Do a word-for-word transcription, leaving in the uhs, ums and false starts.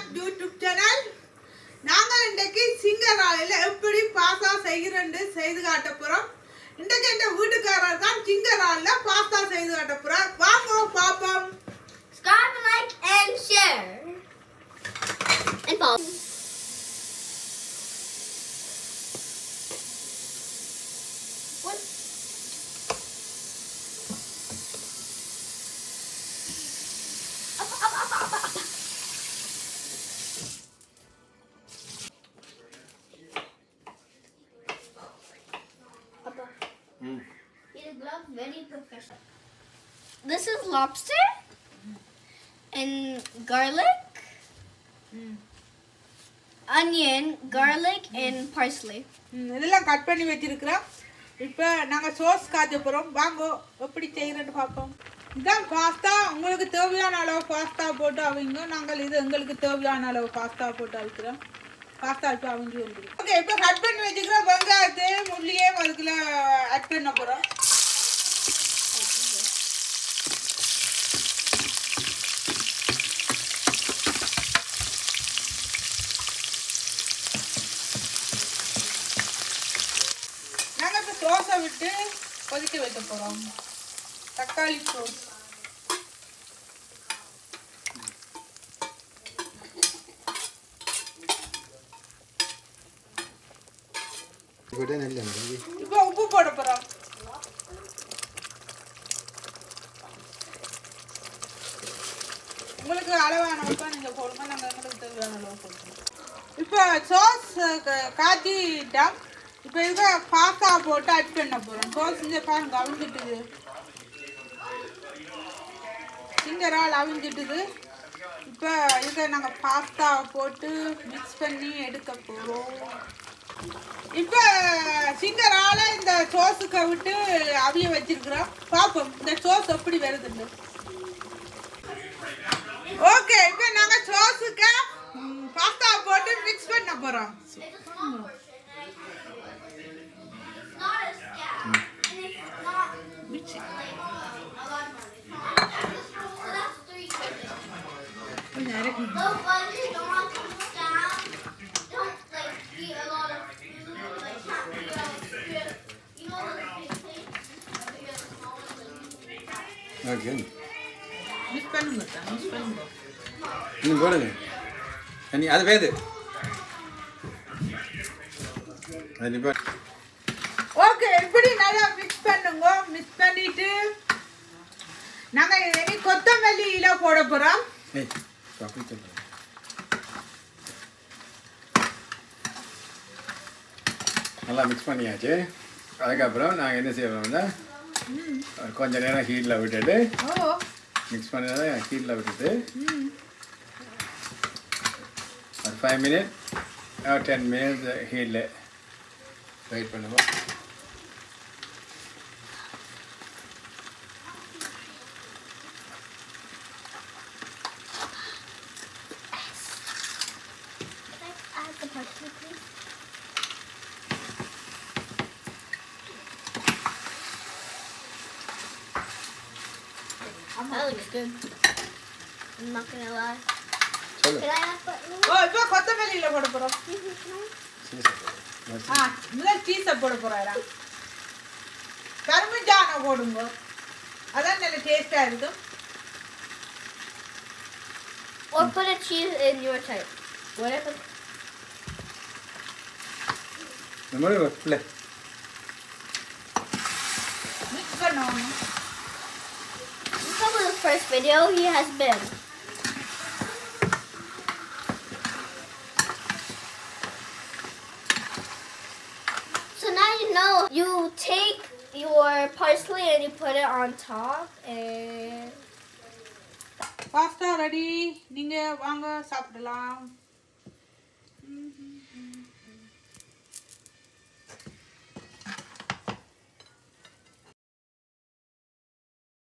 YouTube channel. நாங்கள் இன்றைக்கு சிங்கராலையில் எப்படி பாஸ்தா செய்கிறேன்னு செய்து காட்ட போகிறோம். இன்றைக்கு இந்த வீட்டுக்காரர் தான் சிங்கராலையில் பாஸ்தா செய்து காட்ட போகிறோம். வாங்க பாப்போம். Subscribe, like, and share. And follow. What? Up, up, up, up, up. Mm. It looks very professional. This is lobster and garlic, mm. onion, garlic, and parsley. இதெல்லாம் கட் பண்ணி வச்சிருக்கிறோம். இப்போ நாங்கள் சோஸ் காய்ச்ச போகிறோம். வாங்க எப்படி செய்கிறேன்னு பார்ப்போம். இதான் பாஸ்தா. உங்களுக்கு தேவையான அளவு பாஸ்தா போட்டு அவிங்க. நாங்கள் இது எங்களுக்கு தேவையான அளவு பாஸ்தா போட்டு அவிக்கிறோம். பாஸ்தா இப்போ அவிஞ்சு வந்துடும். ஓகே, இப்போ கட் பண்ணி வச்சுக்கிறோம். வெங்காயத்தை முள்ளியே அதுக்குள்ள ஆட் பண்ண போகிறோம். நாங்கள் இப்போ சோஸை விட்டு கொதிக்க வைக்க போகிறோம். தக்காளி சோஸ். இப்போ உப்பு போட போறோம். உங்களுக்கு அளவான உப்பா நீங்க போடுங்க. நாங்க எங்களுக்கு தேவையான அளவு போடுறோம். இப்போ சோஸ் காய்ச்சிட்டோம். இப்போ இதுக்கு பாஸ்தா போட்டு ஆட் பண்ண போறோம். சோஸ் இங்கே பாருங்க அவிஞ்சிட்டுது. சிங்கரால் அவிஞ்சிட்டுது. இப்போ இதை நாங்கள் பாஸ்தாவை போட்டு மிக்ஸ் பண்ணி எடுக்க போகிறோம். இப்போ சிங்கரால இந்த சோஸுக்கு விட்டு அவிய வச்சிருக்கிறோம். பார்ப்போம் இந்த சோஸ் எப்படி வருதுன்னு. ஓகே, இப்போ நாங்கள் சோஸுக்கு பாஸ்தா போட்டு மிக்ஸ் பண்ண போகிறோம். Okay. மிக்ஸ் பண்ணுங்க மிக்ஸ் பண்ணுங்க. இன்னும் போடுங்க. நீ அது வேது. ஓகே, இப்படி நல்லா மிக்ஸ் பண்ணுங்க. மிக்ஸ் பண்ணிட்டு நாங்கள் இனி கொத்தமல்லி இலை போட போகிறோம். ஏய் காப்பி தண்ணி. நல்லா மிக்ஸ் பண்ணியாச்சு. அதுக்கப்புறம் நாங்கள் என்ன செய்வோம்னா கொஞ்ச நேரம் ஹீட்டில் விட்டுட்டு மிக்ஸ் பண்ணி ஹீட்டில் விட்டுட்டு ஒரு ஃபைவ் மினிட் டென் மினிட்ஸ் ஹீட்டில் வெயிட் பண்ணுவோம். That looks good. I'm not gonna lie. சொல்லு. Can I have button? ஓ, இப்போ கொத்தமல்லி இலை போட போகிறோம். ஆ, முதல் சீஸை போட போகிறாரா? கரும்புஜானை போடுங்க. அதான் நல்ல டேஸ்டாக இருக்கும். Or put a cheese in your type. Whatever. இந்த மாதிரி பிள்ளை மிக்ஸ் பண்ணணும். This was the first video he has been. So now you know. You take your parsley and you put it on top and pasta ready. நீங்கள் வாங்க சாப்பிடலாம்.